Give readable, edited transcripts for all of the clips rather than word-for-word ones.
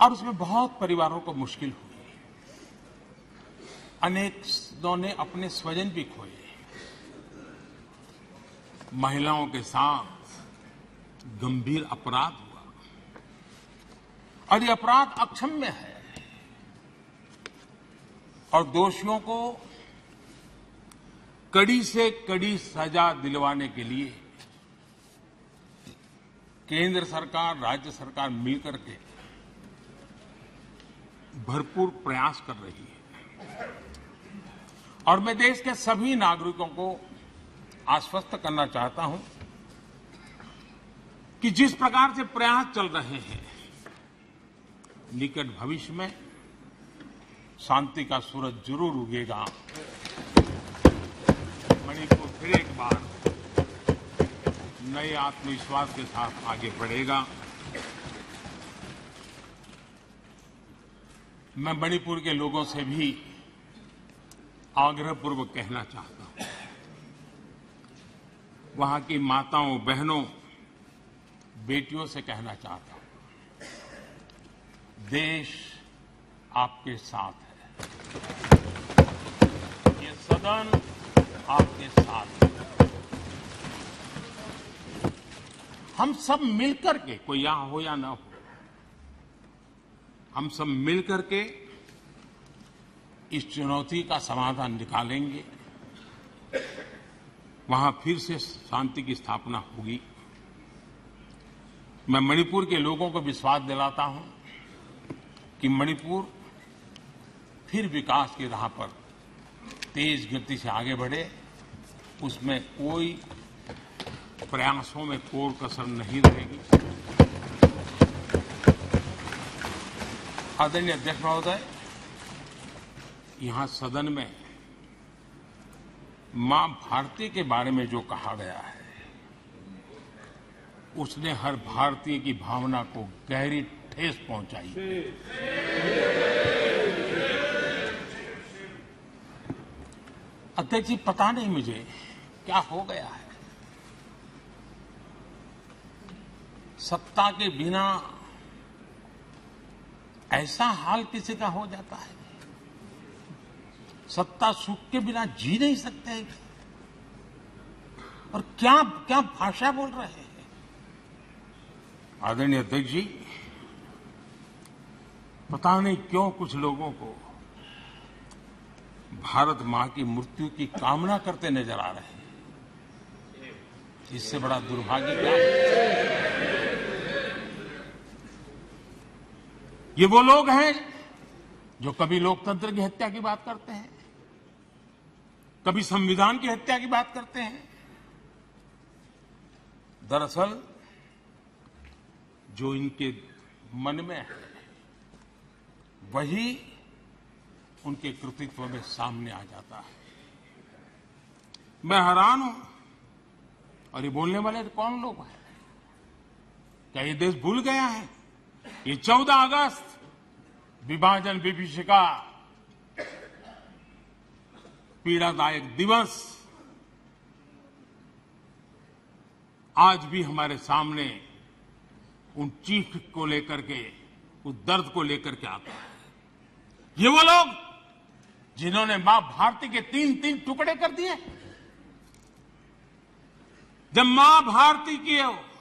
और उसमें बहुत परिवारों को मुश्किल हुई। अनेकों ने अपने स्वजन भी खोए। महिलाओं के साथ गंभीर अपराध हुआ और ये अपराध अक्षम्य है और दोषियों को कड़ी से कड़ी सजा दिलवाने के लिए केंद्र सरकार, राज्य सरकार मिलकर के भरपूर प्रयास कर रही है। और मैं देश के सभी नागरिकों को आश्वस्त करना चाहता हूं कि जिस प्रकार से प्रयास चल रहे हैं, निकट भविष्य में शांति का सूरज जरूर उगेगा। मणिपुर फिर एक बार नए आत्मविश्वास के साथ आगे बढ़ेगा। मैं मणिपुर के लोगों से भी आग्रहपूर्वक कहना चाहता हूं, वहां की माताओं, बहनों, बेटियों से कहना चाहता हूं, देश आपके साथ है। ये सदन आपके साथ है। हम सब मिलकर के, कोई यहां हो या ना हो, हम सब मिलकर के इस चुनौती का समाधान निकालेंगे। वहां फिर से शांति की स्थापना होगी। मैं मणिपुर के लोगों को विश्वास दिलाता हूं कि मणिपुर फिर विकास की राह पर तेज गति से आगे बढ़े। उसमें कोई प्रयासों में कोर कसर नहीं रहेगी। आदरणीय अध्यक्ष महोदय, यहां सदन में मां भारती के बारे में जो कहा गया है, उसने हर भारतीय की भावना को गहरी ठेस पहुंचाई। अध्यक्ष जी, पता नहीं मुझे क्या हो गया है। सत्ता के बिना ऐसा हाल किसी का हो जाता है। सत्ता सुख के बिना जी नहीं सकते। और क्या क्या भाषा बोल रहे हैं। आदरणीय अध्यक्ष जी, पता नहीं क्यों कुछ लोगों को भारत मां की मृत्यु की कामना करते नजर आ रहे हैं। इससे बड़ा दुर्भाग्य क्या है। ये वो लोग हैं जो कभी लोकतंत्र की हत्या की बात करते हैं, कभी संविधान की हत्या की बात करते हैं। दरअसल जो इनके मन में है, वही उनके कृतित्व में सामने आ जाता है। मैं हैरान हूं। और ये बोलने वाले कौन लोग हैं? क्या ये देश भूल गया है? ये 14 अगस्त विभाजन विभीषिका पीड़ादायक दिवस आज भी हमारे सामने उन चीख को लेकर के, उस दर्द को लेकर के आता है। ये वो लोग जिन्होंने मां भारती के 3-3 टुकड़े कर दिए। जब मां भारती की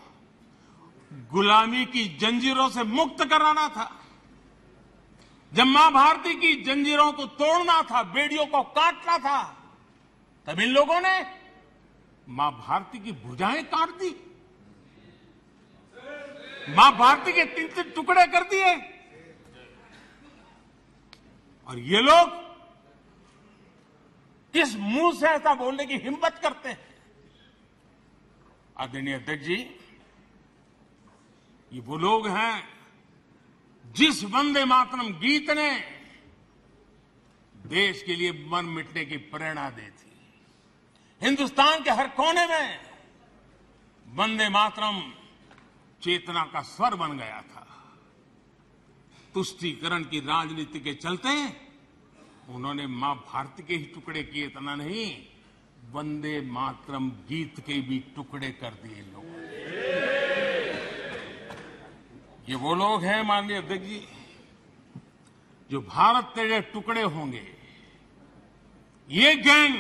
गुलामी की जंजीरों से मुक्त कराना था, जब मां भारती की जंजीरों को तोड़ना था, बेड़ियों को काटना था, तब इन लोगों ने मां भारती की भुजाएं काट दी, मां भारती के 3-3 टुकड़े कर दिए। और ये लोग किस मुंह से ऐसा बोलने की हिम्मत करते हैं? आदरणीय अध्यक्ष जी, ये वो लोग हैं जिस वंदे मातरम गीत ने देश के लिए मर मिटने की प्रेरणा दी थी। हिंदुस्तान के हर कोने में वंदे मातरम चेतना का स्वर बन गया था। तुष्टीकरण की राजनीति के चलते उन्होंने मां भारती के ही टुकड़े किए, इतना नहीं, वंदे मातरम गीत के भी टुकड़े कर दिए लोगों ने। ये वो लोग हैं माननीय अध्यक्ष जी जो भारत तेरे टुकड़े होंगे, ये गैंग,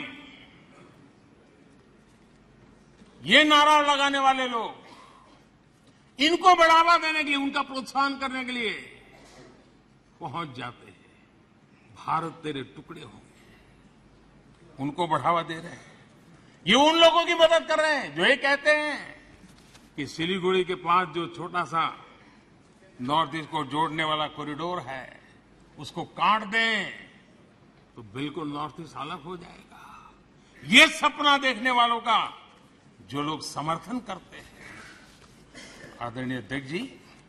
ये नारा लगाने वाले लोग, इनको बढ़ावा देने के लिए, उनका प्रोत्साहन करने के लिए पहुंच जाते हैं। भारत तेरे टुकड़े होंगे, उनको बढ़ावा दे रहे हैं। ये उन लोगों की मदद कर रहे हैं जो ये कहते हैं कि सिलीगुड़ी के पास जो छोटा सा नॉर्थ ईस्ट को जोड़ने वाला कॉरिडोर है, उसको काट दें तो बिल्कुल नॉर्थ ईस्ट अलग हो जाएगा। ये सपना देखने वालों का जो लोग समर्थन करते हैं, आदरणीय अध्यक्ष जी,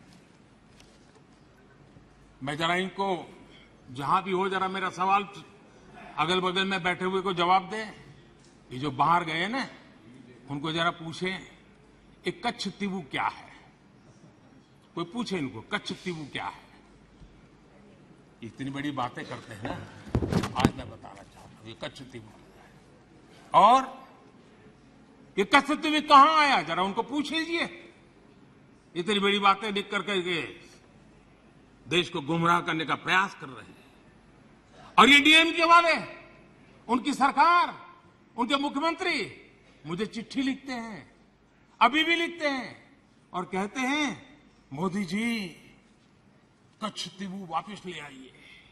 मैं जरा इनको जहां भी हो जरा मेरा सवाल अगल बगल में बैठे हुए को जवाब दें। ये जो बाहर गए ना, उनको जरा पूछें ये कच्छ तिबू क्या है। कोई पूछे इनको कच्छ तिबू क्या है। इतनी बड़ी बातें करते हैं ना, आज मैं बताना चाहता हूं ये कच्छ तिबू और ये कच्छ तिबू कहां आया, जरा उनको पूछ लीजिए। इतनी बड़ी बातें लिख करके देश को गुमराह करने का प्रयास कर रहे हैं। और ये डीएमके वाले, उनकी सरकार, उनके मुख्यमंत्री मुझे चिट्ठी लिखते हैं, अभी भी लिखते हैं और कहते हैं मोदी जी कच्छ तिबू वापस ले आइए।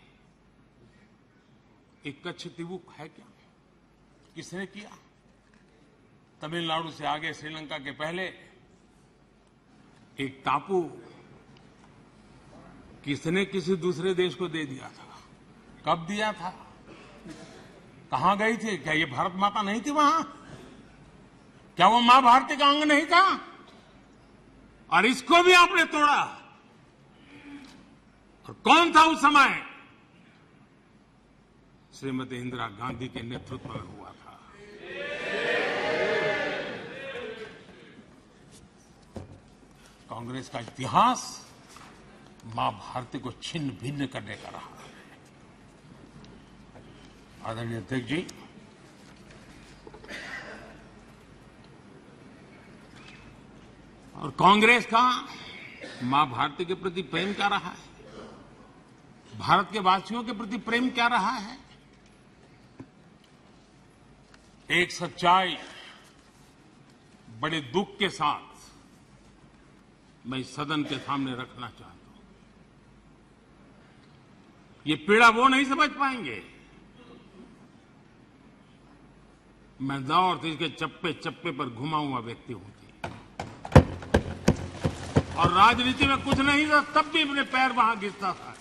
एक कच्छ तिबू है क्या? किसने किया? तमिलनाडु से आगे श्रीलंका के पहले एक टापू किसने किसी दूसरे देश को दे दिया था? कब दिया था? कहां गई थी? क्या ये भारत माता नहीं थी वहां? क्या वो मां भारती का अंग नहीं था? और इसको भी आपने तोड़ा। और कौन था उस समय? श्रीमती इंदिरा गांधी के नेतृत्व में हुआ था। कांग्रेस का इतिहास मां भारती को छिन्न भिन्न करने का रहा है। आदरणीय अध्यक्ष जी, और कांग्रेस का मां भारती के प्रति प्रेम क्या रहा है? भारत के वासियों के प्रति प्रेम क्या रहा है? एक सच्चाई बड़े दुख के साथ मैं इस सदन के सामने रखना चाहता हूं। ये पीड़ा वो नहीं समझ पाएंगे। मैं नॉर्थ ईस्ट के चप्पे चप्पे पर घुमा हुआ व्यक्ति हूं और राजनीति में कुछ नहीं था, तब भी अपने पैर वहां गिरता था।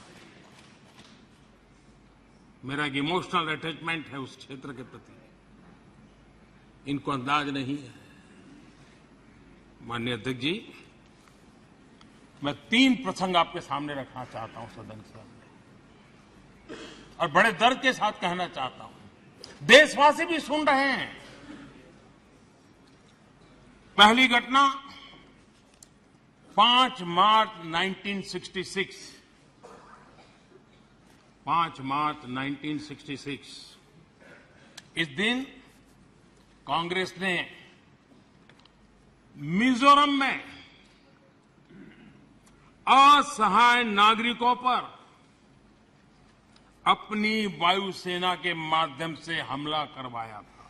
मेरा एक इमोशनल अटैचमेंट है उस क्षेत्र के प्रति, इनको अंदाज नहीं है। माननीय अध्यक्ष जी, मैं 3 प्रसंग आपके सामने रखना चाहता हूं सदन के सामने, और बड़े दर्द के साथ कहना चाहता हूं, देशवासी भी सुन रहे हैं। पहली घटना 5 मार्च 1966, 5 मार्च 1966। इस दिन कांग्रेस ने मिजोरम में असहाय नागरिकों पर अपनी वायुसेना के माध्यम से हमला करवाया था।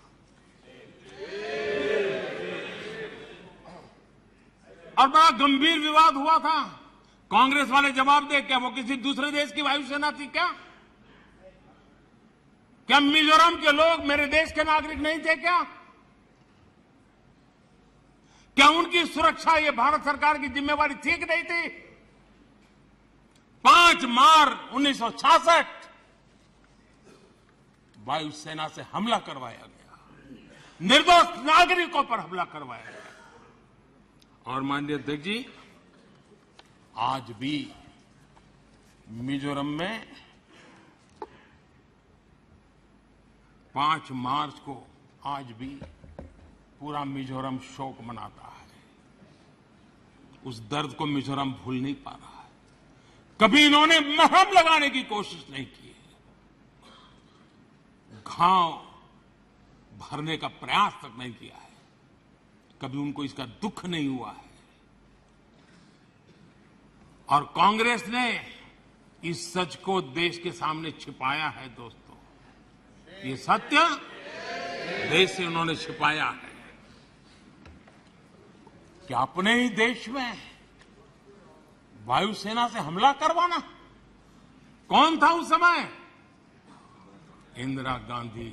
और बड़ा गंभीर विवाद हुआ था। कांग्रेस वाले जवाब दे, क्या वो किसी दूसरे देश की वायुसेना थी क्या? क्या मिजोरम के लोग मेरे देश के नागरिक नहीं थे क्या? क्या उनकी सुरक्षा ये भारत सरकार की जिम्मेवारी थी कि नहीं थी? 5 मार्च 1966 वायुसेना से हमला करवाया गया, निर्दोष नागरिकों पर हमला करवाया गया। और माननीय अध्यक्ष जी, आज भी मिजोरम में 5 मार्च को आज भी पूरा मिजोरम शोक मनाता है। उस दर्द को मिजोरम भूल नहीं पा रहा है। कभी इन्होंने मरहम लगाने की कोशिश नहीं की है, घाव भरने का प्रयास तक नहीं किया है। कभी उनको इसका दुख नहीं हुआ है। और कांग्रेस ने इस सच को देश के सामने छिपाया है दोस्तों। ये सत्य देश से उन्होंने छिपाया है कि अपने ही देश में वायुसेना से हमला करवाना। कौन था उस समय? इंदिरा गांधी।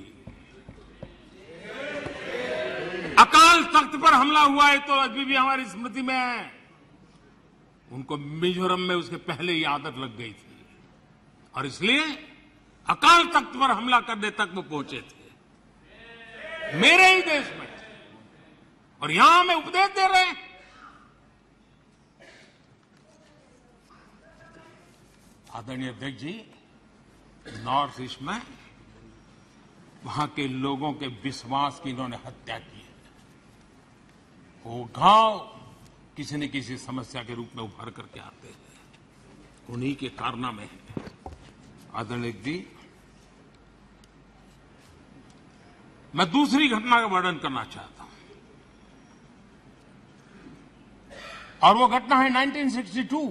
अकाल तख्त पर हमला हुआ है तो अभी भी हमारी स्मृति में है। उनको मिजोरम में उसके पहले ही आदत लग गई थी और इसलिए अकाल तख्त पर हमला करने तक वो पहुंचे थे, मेरे ही देश में। और यहां हमें उपदेश दे रहे हैं। आदरणीय अध्यक्ष जी, नॉर्थ ईस्ट में वहां के लोगों के विश्वास की इन्होंने हत्या की है। वो घाव किसी न किसी समस्या के रूप में उभर करके आते हैं, उन्हीं के कारनामे हैं। आदरणीय जी, मैं दूसरी घटना का वर्णन करना चाहता हूं और वो घटना है 1962।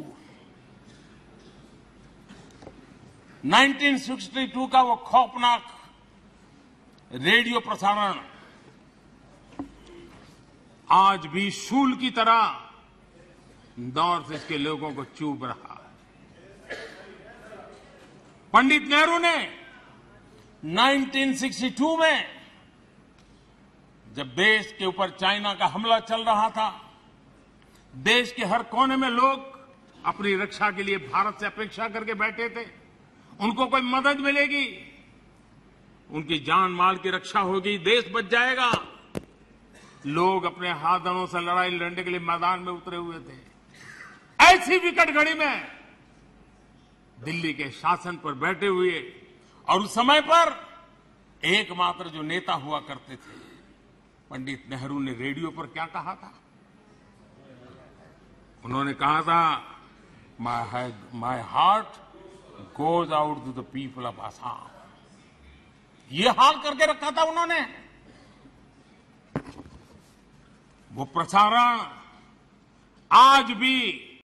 1962 का वो खौफनाक रेडियो प्रसारण आज भी शूल की तरह नॉर्थ ईस्ट के लोगों को चुभ रहा है। पंडित नेहरू ने 1962 में जब देश के ऊपर चाइना का हमला चल रहा था, देश के हर कोने में लोग अपनी रक्षा के लिए भारत से अपेक्षा करके बैठे थे। उनको कोई मदद मिलेगी, उनकी जान माल की रक्षा होगी, देश बच जाएगा। लोग अपने हाथों से लड़ाई लड़ने के लिए मैदान में उतरे हुए थे। ऐसी विकट घड़ी में दिल्ली के शासन पर बैठे हुए और उस समय पर एकमात्र जो नेता हुआ करते थे, पंडित नेहरू ने रेडियो पर क्या कहा था? उन्होंने कहा था, my heart goes out to the people of Assam. ये हाल करके रखा था उन्होंने। वो प्रसारण आज भी